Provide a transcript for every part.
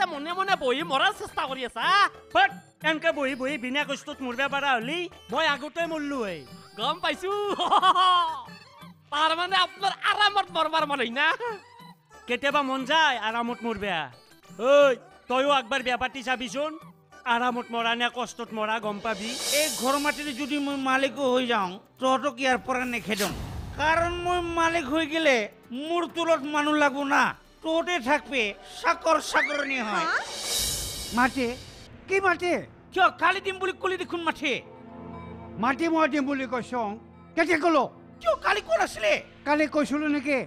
মনে মনে বহি মৰাৰ চেষ্টা কৰি আছা বাট এনকে বহি বহি বিনা কষ্টত মৰবা পাৰা হলি মই আগতে মৰলো হয় গম পাইছো তাৰ মানে আপোনাৰ আৰামত মৰবাৰ মন হয় না কেতিয়াবা মন যায় আৰামত মৰবা ঐ তয়ো একবাৰ বিয়া পাতি চাবিচোন আৰামত মৰা নে কষ্টত মৰা গম পাবি এই ঘৰ মাটিৰ যদি মই মালিকো হৈ যাওঁ তহঁতক ইয়াৰ পৰা নেখেদম কাৰণ মই মালিক হৈ গেলে মোৰ তলত মানুহ লাগব না তহঁতে থাকবে চাকৰ চাকৰণী হয় মাতে কি মাতে কিয় কালি দিম বুলি কলি দেখোন মাঠে মাটি মই দিম বুলি কৈছ কেতিয়া ক'লো কিয় কালি কোন আছিলে কালি কৈছিলো নেকি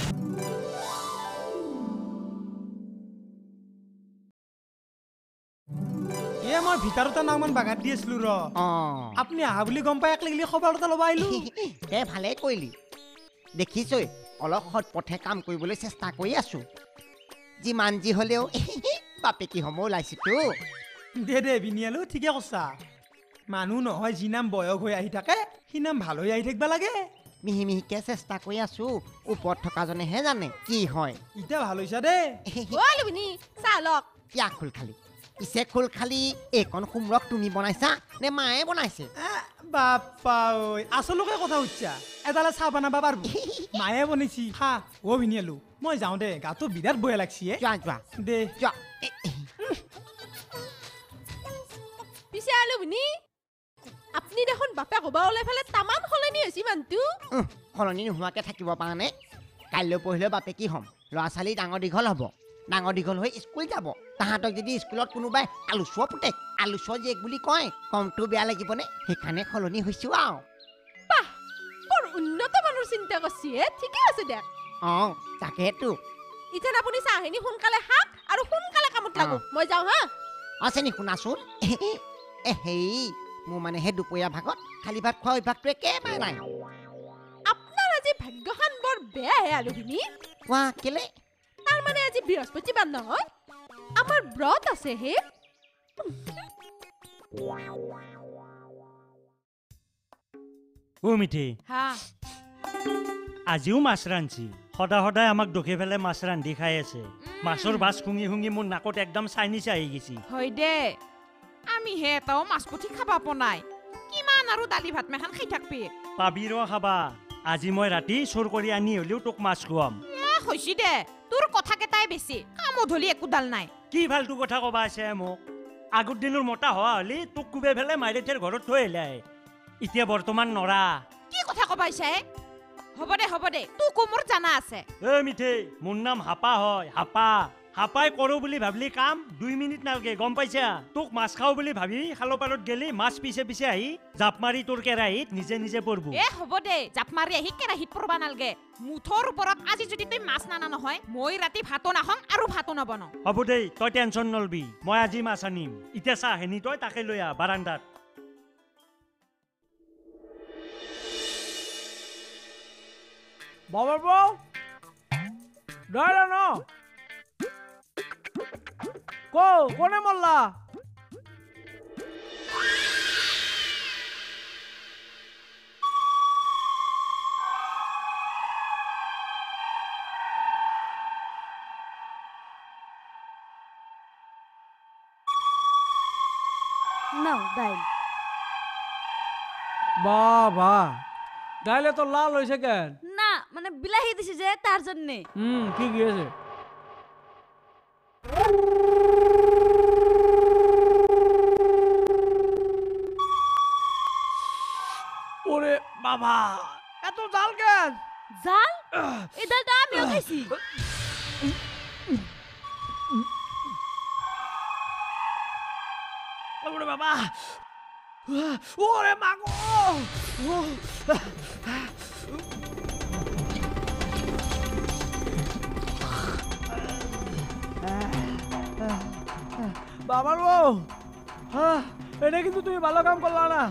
মই ভিতৰতে নামান বাগাত দি আছিলো ৰ আপুনি আহা বুলি গম পাই একলিগলি খবৰ এটা ল'ব আহিলো ভালে কৰিলি দেখিছই অলপ সৎ পথে কাম কৰিবলৈ চেষ্টা কৰি আছো যিমান যি হলেও বাপেকি সময় ওলাইছিতো দে বিনিয়ালো ঠিকে কৈছা মানুহ নহয় যি নাম বয়স হৈ আহি থাকে সি নাম ভাল হৈ আহি থাকিব লাগে মিহি মিহিকে চেষ্টা কৰি আছো ওপৰত থকাজনেহে জানে কি হয় এতিয়া ভাল হৈছে দেই কিয়া খোল খালি পিছে খোল খালি এইকণ সোমৰক তুমি বনাইছা নে মায়ে বনাইছে বাপ্পা ঐ আচলকে কথা উঠছা এডালে চাহ বনাবা পাৰব মায়ে বনাইছি খা অ বিনিয়ালো মই যাওঁ দে গাটো বিৰাট বয়া লাগছি যোৱা দে যোৱা পিছে আলু বিনি আপুনি দেখোন বাপে কবা ওলাই ফেলে তামান সলনি হৈছে মানুহটো সলনি নোহোৱাকে থাকিব পৰা নে কাইলৈ পঢ়িলে বাপে কি হ'ম ল'ৰা ছোৱালী ডাঙৰ দীঘল হ'ব ডাঙৰ দীঘল হৈ স্কুল যাব তাহাঁতক যদি স্কুলত কোনোবাই আলুচুৱা পুতেক আলুচুৱা জীয়েক বুলি কয় কমটো বেয়া লাগিবনে সেইকাৰণে সলনি হৈছো আৰু বাহ বৰ উন্নত মানুহৰ চিন্তা কৰিছে ঠিকে আছে দেখ তাকেতো ইথান আপুনি চাহেনি সোনকালে শাক আৰু সোনকালে কামত লাগো মই যাওঁ হা আছে নি শুনাচোন হেই মোৰ মানে সেই দুপৰীয়া ভাগত খালী ভাত খোৱা অভ্যাসটো একেবাৰে নাই আপোনাৰ আজি ভাগ্যখন বৰ বেয়াহে আলুখিনি কোৱা কেলে তাৰ মানে আজি বৃহস্পতিবাৰ নহয় আমাৰ ব্ৰত আছে হে ও মিঠি হা আজিও মাছ ৰান্ধছি সদায় আমাক দখি ফেলে মাছ ৰান্ধি খাই আছে মাছৰ বাছ শুঙি শুঙি মোৰ নাকত একদম চাইনিছ আহি গেছি হয় দে আমি হে এটাও মাছ পুঠি খাবা পনাই কিমান আৰু দালি ভাত মেখান খাই থাকবি পাবি ৰ খাবা আজি মই ৰাতি চোৰ কৰি আনি হলেও তোক মাছ খুৱাম হৈছি দে তোৰ কথা কেইটাই বেছি কামত হলি একোডাল নাই কি ফালতু কথা কবা আছে মোক আগৰ দিনৰ মতা হোৱা হলি তোক কুবে ফেলে মাইৰেথেৰ ঘৰত থৈ আহিলে এতিয়া বৰ্তমান নৰা কি কথা কবাইছে হ'ব দে তোক মোৰ জানা আছে মিঠে মোৰ নাম হাপা হয় হাপাই কৰো বুলি ভাবলি কাম 2 মিনিট নালগে গম পাইছা তোক মাছ খাও বুলি ভাবি খালপাৰত গেলি মাছ পিছে পিছে আহি জাপ মাৰি তোৰ কেৰাহীত নিজে নিজে পৰব হ'ব দে জাপ মাৰি আহি কেৰাহীত পৰবা নালগে মুঠৰ ওপৰত আজি যদি তই মাছ নানা নহয় মই ৰাতি ভাতো নাখং আৰু ভাতো নবনাও হ'ব দে তই টেনচন নলবি মই আজি মাছ আনিম এতিয়া চাহ হেনি তই তাকে লৈ আহ বাৰান্দাত বাবা বৌ দাঁড়া ন কোনে মল্লা বাবা দাইলে তো লাল হয়েছে কেন না মানে বিলাহি দিছি যে তার জন্য কি আছে ওরে বাবা এত জাল কেন জাল এই ডালটা আমিও খাইছি ওরে বাবা ওরে মাগো বাবার বউ এটা কিন্তু তুমি ভালো কাম করলা না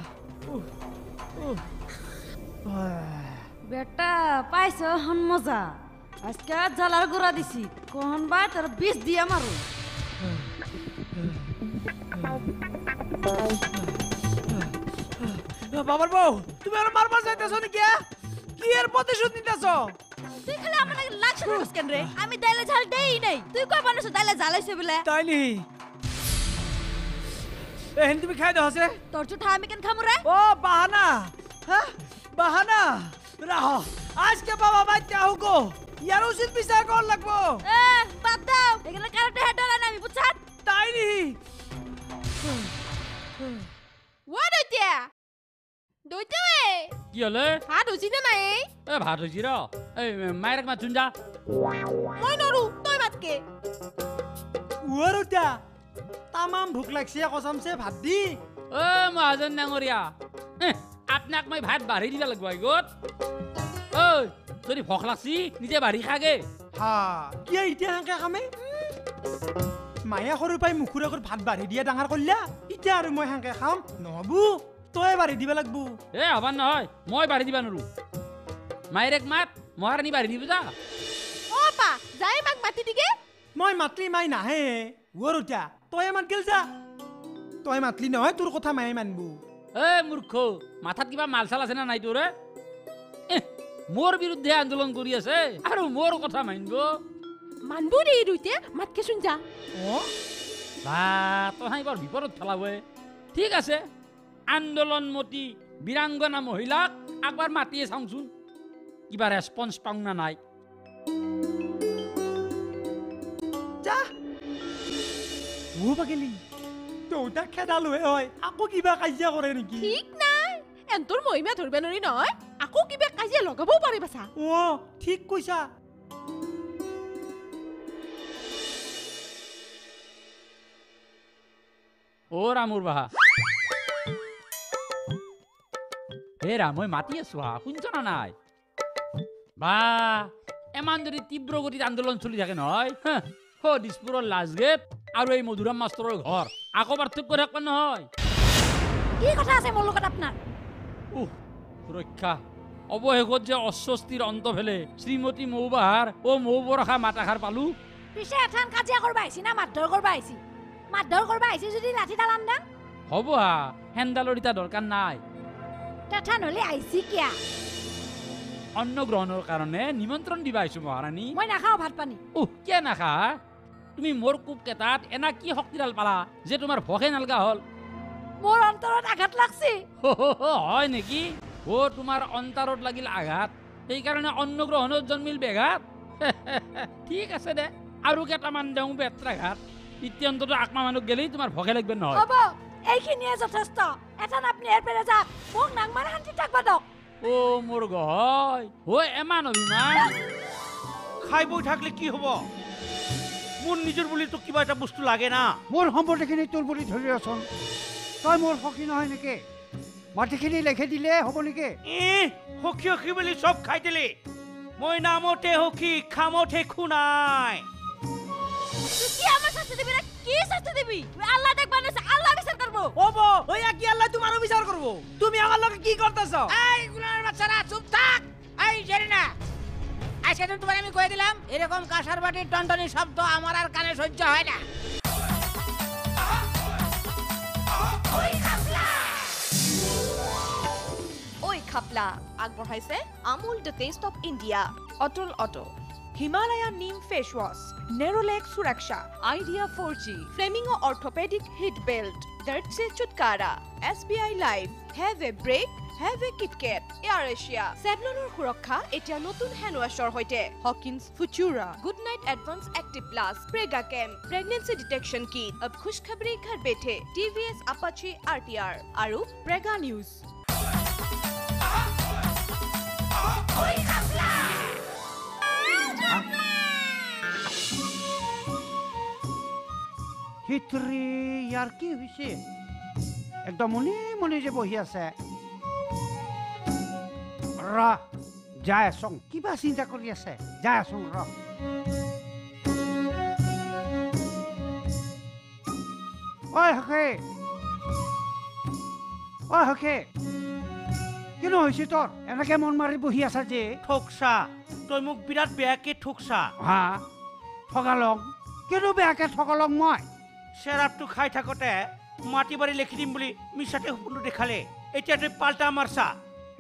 বেটা পাইছ হন মজা আজকে জালার গুড়া দিছি কোন বা তোর বিষ দিয়া মারু বাবার বউ তুমি আর মারবার চাইতেছ নাকি কি এর প্রতিশোধ নিতেছ তুই খালি আমার লাগছে রোজ কেন রে আমি দাইলে ঝাল দেই নাই তুই কই বানছ দাইলে ঝালাইছে বলে তাই নি এহেন তুমি খাই দহছে তোর জুঠা আমি কেন খামু রে ও বাহানা হ্যাঁ বাহানা রাহ আজকে বাবা বাইতে আহুকো ইয়ার উচিত বিচার কর লাগবো এ বাদ দাও এখানে কারণে হেডলা না আমি বুঝছাত তাই নি ৱা দৈতিয়া দৈতিয়া কি হলে ভাত হৈছি নে নাই ভাত হৈছি ৰ মায়েৰক মাতচোন যা মই নৰো তই মাতকে উৱাৰুটা তামাম ভোক লাগছে কসমছে ভাত দি মহাজন ডাঙৰীয়া আপোনাক মই ভাত বাঢ়ি দিব লাগিব আগত ঐ যদি ভোক লাগছি নিজে বাঢ়ি খাগে হা কিয় এতিয়া হাঁকে খামে মায়ে সৰু পাই মুখুৰ আগত ভাত বাঢ়ি দিয়া ডাঙৰ কৰিলা এতিয়া আৰু মই হাঁকে খাম নহ'ব তই বাঢ়ি দিব লাগিব হবাৰ নহয় মই বাঢ়ি দিবা নোৱাৰো মায়েৰক মাত মহাৰাণী বাঢ়ি দিব যা অ পা যাই মাক মাতি দিগে মই মাতলি মাই নাহে উৱাৰুটা তই মাত গেল যা তই মাতলি নহয় তোৰ কথা মায়ে মানবো মূৰ্খ মাথাত কিবা মাল চাল আছে না নাই তোৰে মোৰ বিৰুদ্ধে আন্দোলন কৰি আছে আৰু মোৰ কথা মানিব মানবো দেই দৈতিয়া মাতকে চোন যা বা তই বৰ বিপদত পেলাবই ঠিক আছে আন্দোলনমতী বীৰাংগনা মহিলাক একবাৰ মাতিয়ে চাওঁচোন কিবা ৰেছপন্স পাওঁ না নাই যা ও পাগেলি তৌতাক খেদালোহে হয় আকৌ কিবা কাজিয়া কৰে নেকি ঠিক নাই এন্তৰ মহিমা ধৰিব নোৱাৰি নহয় আকৌ কিবা কাজিয়া লগাবও পাৰিবা চা অ ঠিক কৈছা অ ৰামুৰ বাহা হে ৰাম মই মাতি আছো হা শুনছ না নাই বা এমান যদি তীব্ৰ গতিত আন্দোলন চলি থাকে নহয় দিছপুৰৰ লাষ্ট গেট আৰু এই মধুৰাম মাষ্টৰৰ ঘৰ আকৌ পাৰ্থক্য থাকিব নহয় কি কথা আছে মোৰ লগত আপোনাৰ সুৰক্ষা অৱশেষত যে অস্বস্তিৰ অন্ত ফেলে শ্ৰীমতী মৌবাহাৰ মৌ বৰষা মাতাষাৰ পালো পিছে এঠান কাজিয়া কৰবা আহিছি না মাতধৰ কৰবা আহিছি মাতধৰ কৰবা আহিছি যদি লাঠিডাল আনদা হ'ব হা হেন্দালৰ ইটা দৰকাৰ নাই তেঠান হলে আহিছি কিয়া অন্ন গ্ৰহণৰ কাৰণে নিমন্ত্ৰণ দিবা আহিছো মহাৰাণী মই নাখাওঁ ভাত পানী কিয় নাখা তুমি মোৰ কোপ কেইটাত এনা কি শক্তিডাল পালা যে তোমাৰ ভোকে নালগা হল মোৰ অন্তৰত আঘাত লাগছি হয় নেকি তোমাৰ অন্তৰত লাগিল আঘাত সেইকাৰণে অন্ন গ্ৰহণত জন্মিল বেঘাত ঠিক আছে দে আৰু কেইটামান দেওঁ বেত্ৰাঘাত ইত্যন্তটো আকমা মানুহ গেলেই তোমাৰ ভোকে লাগবে নহয় হ'ব এইখিনিয়ে যথেষ্ট এঠান আপুনি এৰ পেৰে যাক মোক নাংমাৰ শান্তি থাকবা দক মোৰ গয় এমান অভিমান খাই বৈ থাকলে কি হ'ব মোৰ নিজৰ বুলি তোক কিবা এটা বস্তু লাগে না মোৰ সম্পত্তিখিনি তোৰ বুলি ধৰি আছোন তই মোৰ সখী নহয় নেকি মাটিখিনি লেখি দিলে হ'ব নেকি সখী সখী বুলি চব খাই দিলি মই নামতে সখী খামতে খুনাই কি আমার শাস্তি দিবি রে কি শাস্তি দিবি আল্লাহ দেখবা না আল্লাহ বিচার করব ওব ওই কি আল্লাহ তোমারও বিচার করব তুমি আমার লগে কি করতেছ এই গুলার বাচ্চারা চুপ থাক এই জেরিনা আজকে তো তোমাকে আমি কয়ে দিলাম এরকম কাঁসার বাটির টনটনি শব্দ আমার আর কানে সহ্য হয় না ওই খাপলা আগবঢ়াইছে Amul the taste of India Atul auto Himalaya neem face wash Nerolac সুৰক্ষা Idea 4G Flamingo orthopaedic heat belt দৰ্দ से छुटकारा SBI life have a break have a KitKat Air Asia চেভলনৰ সুৰক্ষা এতিয়া নতুন হেণ্ড ৱাছৰ সৈতে Hawkins Futura good night advance active plus Prega কেম প্ৰেগনেন্সি ডিটেকশ্যন কিট अब खुशखबरी घर बैठे TVS Apache RTR আৰু প্ৰেগা নিউজ হিতৰি ইয়াৰ কি হৈছে একদম মনে মনে যে বহি আছে ৰ যাই আছোং কিবা চিন্তা কৰি আছে যাই আছোং ৰ ঐ হকে কিনো হৈছে তোৰ এনেকে মন মাৰি বহি আছা যে ঠকছা তই মোক বিৰাট বেয়াকে ঠকছা হা ঠগালং কিনো বেয়াকে ঠগালং মই চেৰাপটো খাই থাকোতে মাটি বাৰী লিখি দিম বুলি মিছাতে সপোনটো দেখালে এতিয়া তই পাল্টা মাৰছা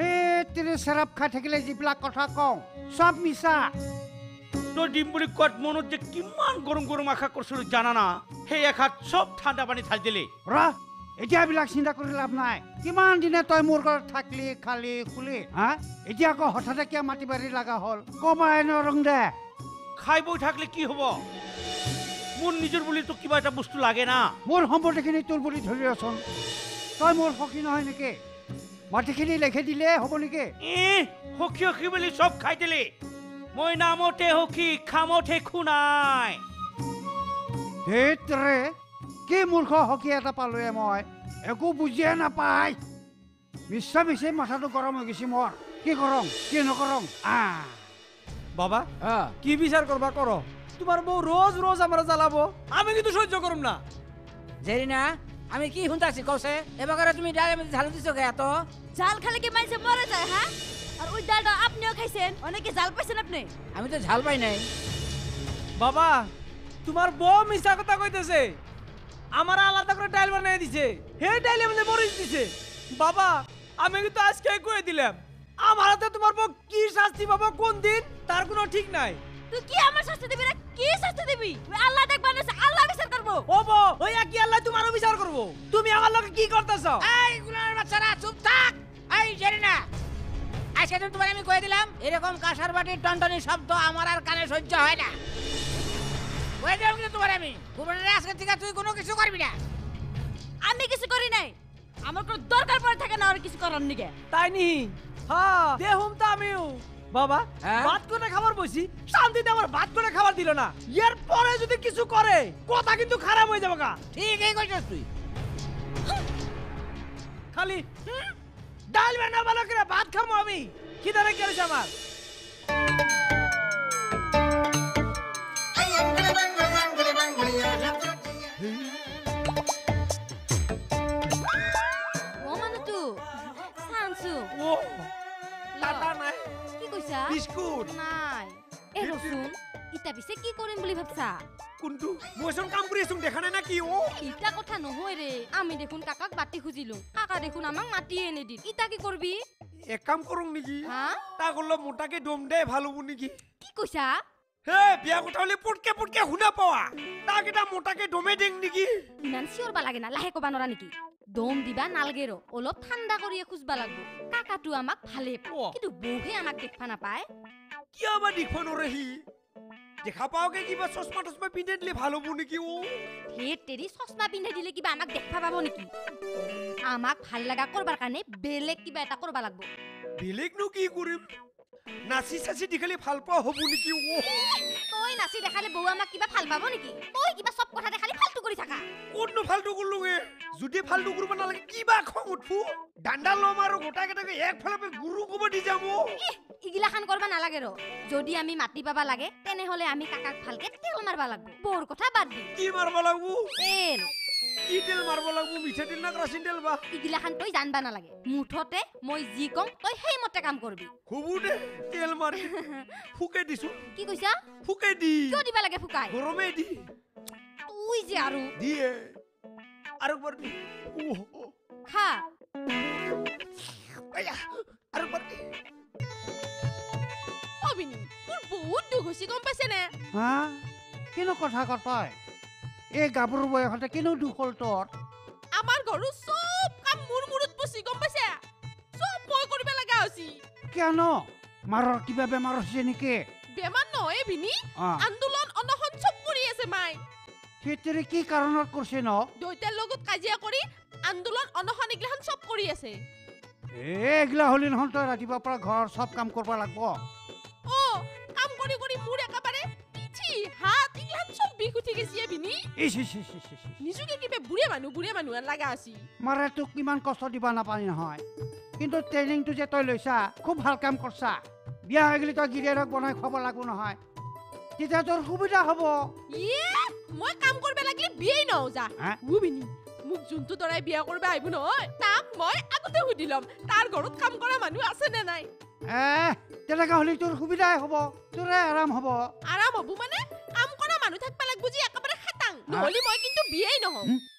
তেৰে চেৰাপ খাই থাকিলে যিবিলাক কথা কওঁ চব মিছা তই দিম বুলি কোৱাত মনত যে কিমান গৰম গৰম আশা কৰিছিলো জানা না সেই আশাত চব ঠাণ্ডা পানী ঢালি দিলি এতিয়া এইবিলাক চিন্তা কৰি লাভ নাই কিমান দিনে তই মোৰ ঘৰত থাকলি খালি খুলি হা এতিয়া আকৌ হঠাতে কিয় মাটি বাৰী লগা হ'ল কমাই নৰং দে খাই বৈ থাকলে কি হ'ব মোৰ নিজৰ বুলি তো কিবা এটা বস্তু লাগে না মোৰ সম্পত্তিখিনি তোৰ বুলি ধৰি আছোন তই মোৰ সখী নহয় নেকি মাটিখিনি লেখি দিলে হ'ব নেকি সখী সখী বুলি চব খাই দিলি মই নামতে সখী খামতে খুনাই ধেত্ৰে কি মূৰ্খ সখী এটা পালোৱে মই একো বুজিয়ে নাপায় মিছা মিছি মাথাটো গৰম হৈ গৈছে মোৰ কি কৰং কি নকৰং বাবা কি বিচার করবা করো তোমার বউ রোজ রোজ আমরা জ্বালাবো আমি কিন্তু সহ্য করুম না জেরিনা আমি কি শুনতাছি কওছে এবারে তুমি ডালে মধ্যে ঝাল দিছো কে এত জাল খালে কি মানুষ মরে যায় হ্যাঁ আর ওই ডালটা আপনিও খাইছেন অনেকে জাল পাইছেন আপনি আমি তো ঝাল পাই নাই বাবা তোমার বউ মিছা কথা কইতেছে আমার আলাদা করে ডাল বানিয়ে দিছে হে ডাইলে মধ্যে মরিচ দিছে বাবা আমি কিন্তু আজকে কয়ে দিলাম আমার হাতে তোমার বউ কি শাস্তি বাবা কোন দিন তার কোনো ঠিক নাই তুই কি আমার শাস্তি দিবি না কি শাস্তি দিবি ওই আল্লাহ দেখবা না আল্লাহ বিচার করব ও বউ ওই কি আল্লাহ তোমারও বিচার করব তুমি আমার লগে কি করতেছো এই গুলার বাচ্চারা চুপ থাক এই জেরিনা আজকে তো তোমারে আমি কয়ে দিলাম এরকম কাঁসার বাটির টনটনি শব্দ আমার আর কানে সহ্য হয় না কয়ে দিলাম কিন্তু তোমারে আমি কুরবানির আজকে থেকে তুই কোনো কিছু করবি না আমি কিছু করি নাই আমার কোনো দরকার পড়ে থাকে না আর কিছু করার নিকে তাই নি হ্যাঁ দেহুম তো আমিও বাবা ভাত করে খাবার বসি শান্তিতে আমার ভাত করে খাবার দিল না এর পরে যদি কিছু করে কথা কিন্তু খারাপ হয়ে যাবে গা ঠিক এই কইছস তুই খালি ডাল বানা ভালো করে ভাত খামো আমি কি ধরে গেছে আমার ও মানে তু সানসু ও টাটা নাই কি কইছা বিস্কুট নাই এ রসুন ইটা পিছে কি কৰিম বুলি ভাবছা কোনটো মোছন কাম কৰি আছুম দেখা নাই না কি ও ইটা কথা নহয় রে আমি দেখুন কাকাক বাটি খুজিলো কাকা দেখুন আমাক মাটিয়ে এনে দিল ইটা কি করবি এক কাম করুম নেকি হ্যাঁ তা করলো মোটাকে দম দে ভালো নেকি কি কইছা হে বিয়া কথা হলে পটকে পটকে শুনা পাওয়া তাক এটা মোটাকে দমে দেং নেকি ইমান চিঞৰবা লাগে না লাহে কবা নৰা নেকি দম দিবা নালগেৰো অলপ ঠাণ্ডা কৰিয়ে খুজবা লাগব কাকাটো আমাক ভালে পায় কিন্তু বউহে আমাক দেখবা নাপায় কিয় বা দেখবা নৰহি দেখা পাওকে কিবা চশমা টশমা পিন্ধে দিলে ভাল হ'ব নেকি ও হে তেৰি চশমা পিন্ধে দিলে কিবা আমাক দেখবা পাব নেকি আমাক ভাল লাগা কৰবাৰ কাৰণে বেলেগ কিবা এটা কৰবা লাগব বেলেগনো কি কৰিম নাচি চাচি দেখালে ভাল পোৱা হ'ব নেকি ও তই নাচি দেখালে বউ আমাক কিবা ভাল পাব নেকি তই কিবা সব কথা দেখালি ফালতু কৰি থাকা কোননো ফালতু কৰলোগে যদি ফালতু কৰিব নালাগে কিবা খং উঠবো ডান্ডা লম আৰু গোটা কেটাকে একফালে গুৰু কব দি যাব ইগিলাখান কৰবা নালাগে ৰ যদি আমি মাটি পাবা লাগে তেনেহলে আমি কাকাক ভালকে তেল মারবা লাগব বৰ কথা বাদ দি কি মারবা লাগবো তেল কি তেল মারবা লাগবো মিঠা তেল না কেৰাচিন তেল বা ইগিলাখান তই জানবা নালাগে মুঠতে মই যি কম তই সেই মতে কাম কৰবি হবু দে তেল মাৰি ফুকে দিছো কি কইছা ফুকে দি কিয় দিবা লাগে ফুকাই গৰমে দি তুই যে আৰু দিয়ে আৰু বৰ দি খা আয়া আৰু বৰ দি অবিনি তোৰ বহুত দুখ হৈছে গম পাইছে নে হা কিনো কথা ক তই এই গাভৰু বয়সতে কিনো দুখ হ'ল তোৰ আমাৰ ঘৰৰ সব কাম মোৰ মূৰত পচি গম পাইছে সব মই কৰিব লগা হৈছে কেন মাৰৰ কিবা বেমাৰ হৈছে নেকি বেমাৰ নহয় ভিনি আন্দোলন অনশন সব কৰি আছে মাই সেইটোৰে কি কাৰণত কৰিছে ন দৈতাৰ লগত কাজিয়া কৰি আন্দোলন অনশন এগিলাখান সব কৰি আছে এইগিলা হলি নহয় তই ৰাতিপুৱাৰ পৰা ঘৰৰ চব কাম কৰিব লাগিব ও কাম কৰি কৰি মোৰ একেবাৰে পিঠি হাত এগিলাখান সব বিষ উঠি গৈছে ভিনি নিজকে কিবা বুঢ়ে মানুহ লগা আছে মাৰে তোক কিমান কষ্ট দিবা নাপানি নহয় কিন্তু ট্ৰেইনিংটো যে তই লৈছা খুব ভাল কাম কৰছা বিয়া হৈ গ'লে তই গিৰিয়েৰক বনাই খুৱাব লাগিব নহয় তেতিয়া তোৰ সুবিধা হ'ব মই কাম কৰিব লাগিলে বিয়াই নহওঁ যা ভিনি মোক যোনটো দৰাই বিয়া কৰিব আহিব নহয় তাক মই আগতে সুধি ল'ম তাৰ ঘৰত কাম কৰা মানুহ আছে নে নাই তেনেকা হ'লে তোৰ সুবিধাই হ'ব তোৰে আৰাম হ'ব মানে কাম কৰা মানুহ থাকিব লাগিব যে একেবাৰে খাটাং নহ'লে মই কিন্তু বিয়াই নহওঁ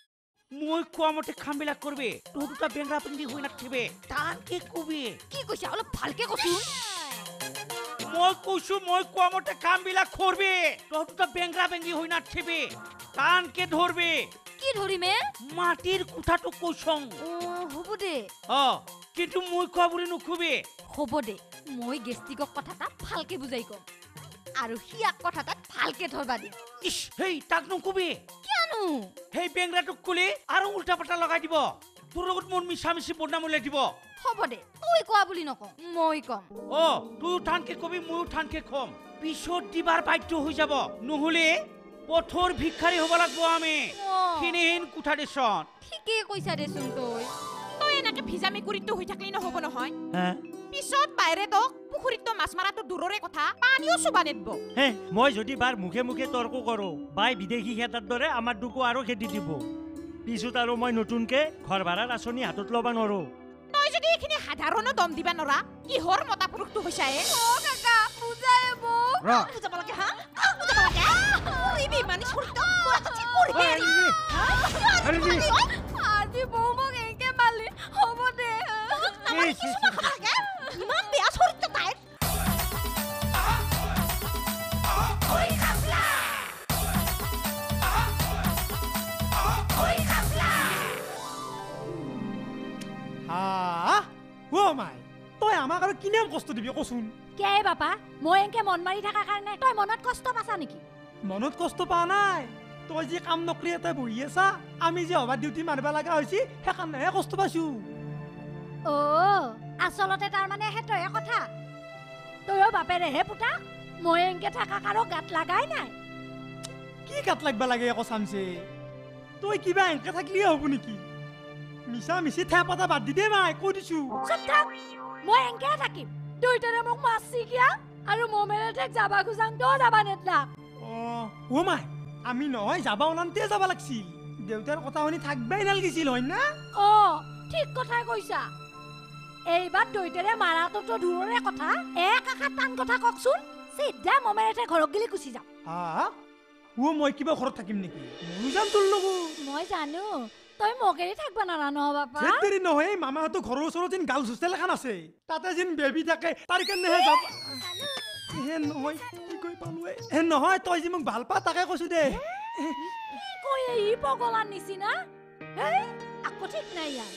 মই কোৱা মতে কামবিলাক কৰবি তই দুটা বেংৰা পিন্ধি হৈ নাথাকিবি টানকে কবি কি কৈছা অলপ ভালকে কচোন মই কৈছো মই কোৱা মতে কামবিলাক কৰবি তই দুটা বেংৰা পিন্ধি হৈ নাথাকিবি টানকে ধৰবি কি ধৰিমে মাটিৰ কোঠাটো কৈছং হ'ব দে কিন্তু মই কোৱা বুলি নকবি হ'ব দে মই গেষ্টিকক কথা এটা ভালকে বুজাই কম আৰু হিয়াক কথা এটা ভালকে ধৰবা দিম ইস হেই তাক নকবি কিয়নো সেই বেংৰাটোক কলি আৰু উল্টা পাল্টা লগাই দিব তোৰ লগত মোৰ মিছামিছি বদনাম উলিয়াই দিব হ'ব দে তই কোৱা বুলি নকওঁ মই কম তইও টানকে কবি ময়ো টানকে কম পিছত দিবাৰ বাধ্য হৈ যাব নহলে পথৰ ভিক্ষাৰী হ'ব লাগব আমি খিনিহীন কোঠা দেচোন ঠিকেই কৈছা দেচোন তই এনেকে ভিজামি কৰিতো হৈ থাকলি নহ'ব নহয় পিছত বাইৰে তোক পুখুৰীতো মাছ মাৰাটো দূৰৰে কথা পানীও চুবা নেদব মই যদি বাৰ মুখে মুখে তৰ্ক কৰো বাই বিদেশী খেতাৰ দৰে আমাৰ দুকো আৰু খেতি দিব পিছত আৰু মই নতুনকে ঘৰ ভাড়াৰ আঁচনি হাতত ল'ব নোৱাৰো তই যদি এইখিনি সাধাৰণো দম দিবা নৰা কিহৰ মতা পুৰুষটো হৈছে কাকা বুজাই বুজাব লাগে হা বুজাব লাগে মানি চৰিত আজি বৌ মোক এনেকে মালি হ'ব দে ইমান বেয়া চৰিত্ৰ তাইৰ তই আমাক আৰু কিমান কষ্ট দিবি কচোন কে বাপা মই এনেকে মন মাৰি থকা কাৰণে তই মনত কষ্ট পাছা নেকি মনত কষ্ট পোৱা নাই তই যে কাম নকৰি এটা বহি আছা আমি যে অভাৰ ডিউটি মাৰিব লগা হৈছে সেইকাৰণেহে কষ্ট পাইছো আচলতে তাৰমানে সেইটোৱে কথা তয়ো বাপেৰেহে পুতা মই এনেকে থকা কাৰো গাত লাগাই নাই কি গাত লাগবা লাগে আকৌ চামছে তই কিবা এনেকে থাকিলে হ'ব নেকি মিছা মিছি ঠেপ এটা বাদ দি দে মাই কৈ দিছো মই এনেকে থাকিম দুইটাৰে মোক মাছি কিয়া আৰু মমেৰেতে যাবা খুজাং তো যাবা নেটলা মাই আমি নহয় যাবা ওলানতে যাবা লাগছিল দেউতাৰ কথা শুনি থাকবাই নালগিছিল হয় না ঠিক কথাই কৈছা এইবাৰ দুইটাৰে মাৰাটোতো দূৰৰে কথা এক আশাত টান কথা কওকচোন চিধা মমেৰেতে ঘৰত গেলি গুচি যাম মই কিবা ঘৰত থাকিম নেকি ময়ো যাম তোৰ লগত মই জানো তই মগেৰি থাকবা নাৰানো বাপা দেৰি নহয় মামাহঁতৰ ঘৰৰ ওচৰত যেন গাৰ্লছ হোষ্টেল এখন আছে তাতে যেন বেবী থাকে তাৰ কাৰণেহে যাব নহয় কি কৈ পালো নহয় তই যে মোক ভাল পা তাকে কৈছো দে কৈ এই পগলাৰ নিচিনা আকৌ ঠিক নাই ইয়াৰ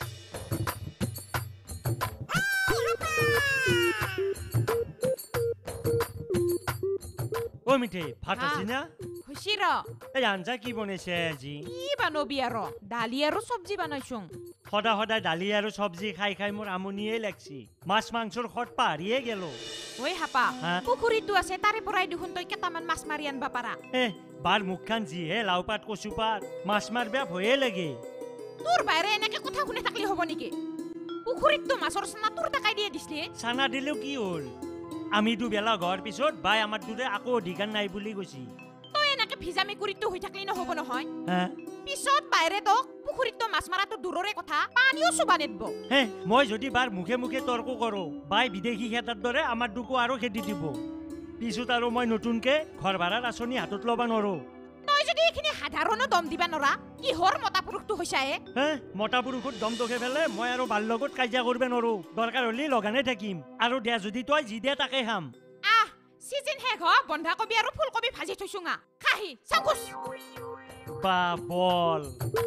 মিঠে ভাত আছে না খুচিৰ এই আঞ্জা কি বনাইছে আজি কি বানবি আৰু দালি আৰু চব্জি বানাইছো সদায় সদায় দালি আৰু চব্জি খাই খাই মোৰ আমনিয়ে লাগছি মাছ মাংসৰ খত পাহৰিয়ে গেল ঐ হাপা পুখুৰীটো আছে তাৰে পৰাই দেখোন তই কেইটামান মাছ মাৰি আনবা পাৰা বাৰ মুখখান যিহে লাও পাত কচু পাত মাছ মাৰবা ভয়ে লাগে তোৰ বাইৰে এনেকে কথা শুনি থাকলি হ'ব নেকি পুখুৰীটো মাছৰ চানা তোৰ টাকাই দিয়ে দিছিলে চানা দিলেও কি হ'ল আমি দুবেলা ঘৰ পিছত বাই আমাৰ দুৰে আকৌ অধিকাৰ নাই বুলি কৈছি তই এনেকে ভিজামি কৰিতো হৈ থাকলি নহ'ব নহয় পিছত বাইৰে তোক পুখুৰীটো মাছ মাৰাটো দূৰৰে কথা পানীও চুবা নেদব মই যদি বাৰ মুখে মুখে তৰ্ক কৰো বাই বিদেশী খেতাৰ দৰে আমাৰ দুকো আৰু খেতি দিব পিছত আৰু মই নতুনকে ঘৰ ভাড়াৰ আঁচনি হাতত ল'ব নোৱাৰো তই যদি এইখিনি সাধাৰণো দম দিবা নৰা কিহৰ মতা পুৰুষটো হৈছে মতা পুৰুষত দম দখে ফেলে মই আৰু বাৰ লগত কাজিয়া কৰিব নোৱাৰো দৰকাৰ হলে লগানে থাকিম আৰু দে যদি তই যি দে তাকে খাম সিজন শেষ হ বন্ধাকবি আৰু ফুলকবি ভাজি থৈছোঙা খাহি চাকুচ বা বল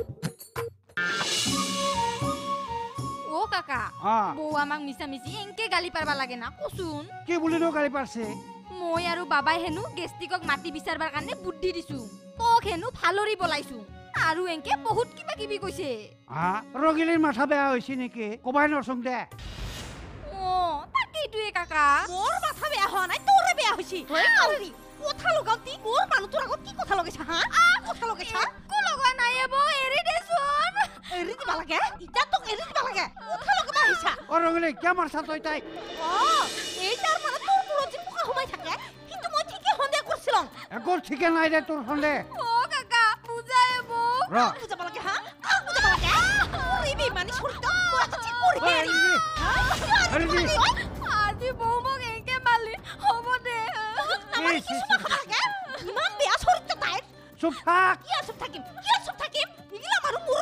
কাকা বৌ আমাক মিছা মিছি এনকে গালি পাৰবা লাগে না কচোন কি বুলিনো গালি পাৰছে মই আৰু বাবাই হেনো গেষ্টিকক মাটি বিচাৰবাৰ কাৰণে বুদ্ধি দিছো তোক হেনো ভালৰি বলাইছো আৰু এনকে বহুত কিবা কিবি কৈছে ৰগিলীৰ মাথা বেয়া হৈছে নেকি কবাই নৰচোং দে তাকেইটোৱে কাকা মোৰ মাথা বেয়া হোৱা নাই তোৰে বেয়া হৈছে কথা লগাওঁতি মোৰ মানুহটোৰ আগত কি কথা লগাইছা কথা লগাইছা লগা নাই বৌ এৰি দেচোন এৰি দিবা লাগে ইটা তোক এৰি দিবা লাগে কথা লগাব আহিছা ৰগিলী কিয় মাৰছা তই তাইক এইটাৰ মানে তোৰ পুৰজি পোকা সোমাই থাকে কিন্তু মই ঠিকে সন্দেহ কৰিছিলাম একো ঠিকে নাই দে তোৰ সন্দেহ কাকা বুজাই বৌ বুজাব লাগে বুজাব লাগে ইবি মানি চৰিত আজি বৌ মোক এনেকে মালি হ'ব দে ইমান বেয়া চৰিত্ৰ তাইৰ চুপ থাক কিয় চুপ থাকিম ইগিলা মানুহ মোৰ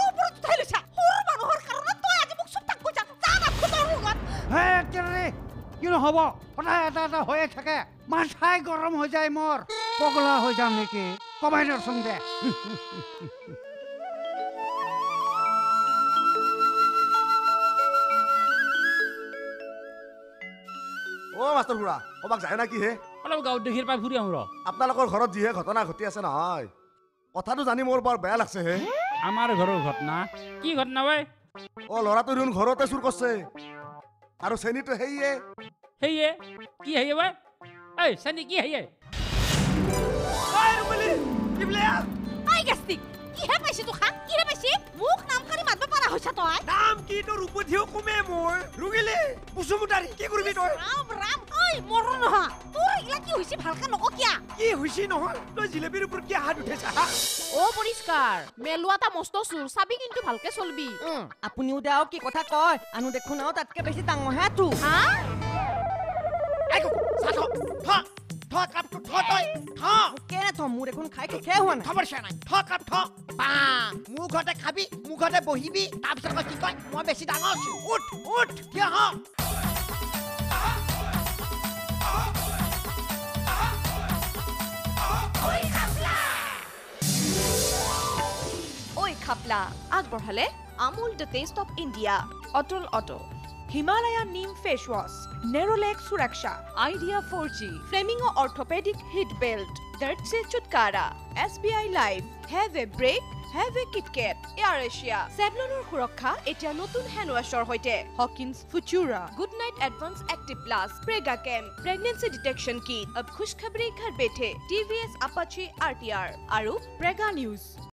কিন্তু হ'ব সদায় এটা এটা হৈয়ে থাকে মাথাই গৰম হৈ যায় মোৰ পগলা হৈ যাম নেকি কমাই নৰচোন দে অ' মাষ্টৰ খুৰা ক'ৰবাক যায় না কি হে অলপ গাঁৱত দেখিৰ পাই ফুৰি আহোঁ ৰ আপোনালোকৰ ঘৰত যিহে ঘটনা ঘটি আছে নহয় কথাটো জানি মোৰ বৰ বেয়া লাগছে হে আমাৰ ঘৰৰ ঘটনা কি ঘটনা ঐ অ' ল'ৰাটো দেখোন ঘৰতে চুৰ কৰছে আৰু চেনীটো সেয়ে সেয়ে কি হেয়ে ঐ ঐ চেনি কি হেয়ে আই গেষ্টিক কিহে পাইছি তো খা কিহে পাইছি মুখ নাম কাৰি মাতব পাৰা হৈছা তই নাম কি তোৰ উপধিও কমে মই ৰুগিলে বুসুমুটাৰি কি কৰিবি তই ৰাম ৰাম ঐ মৰো নহা তোৰ ইলা কি হৈছি ভালকে নক কিয়া কি হৈছি নহয় তই জিলেবিৰ ওপৰত কি হাত উঠেছা ও পৰিষ্কাৰ মেলুৱাটা মস্ত চুৰ চাবি কিন্তু ভালকে চলবি আপুনিও দেও কি কথা কয় আনু দেখোন আৰু তাতকে বেছি ডাঙৰ হে তো হা কেনে থ মোৰ দেখোন খাই শেষে হোৱা নাই খবৰ নাই বা মোৰ ঘৰতে খাবি মোৰ ঘৰতে বহিবি তাৰপিছত আকৌ কি কয় মই বেছি ডাঙৰ আছো উঠ উঠ থিয় হ ঐ খাপলা আগবঢ়ালে Amul the taste of India Atul auto Himalaya neem face wash Nerolac সুৰক্ষা Idea 4G Flamingo orthopaedic heat belt দৰ্দ से छुटकारा SBI life have a break have a KitKat Air Asia চেভলনৰ সুৰক্ষা এতিয়া নতুন হেণ্ড ৱাছৰ সৈতে Hawkins Futura good night advance active plus Prega কেম প্ৰেগনেন্সি ডিটেকশ্যন কিট अब खुशखबरी घर बैठे TVS अपाचे RTR আৰু প্ৰেগা নিউজ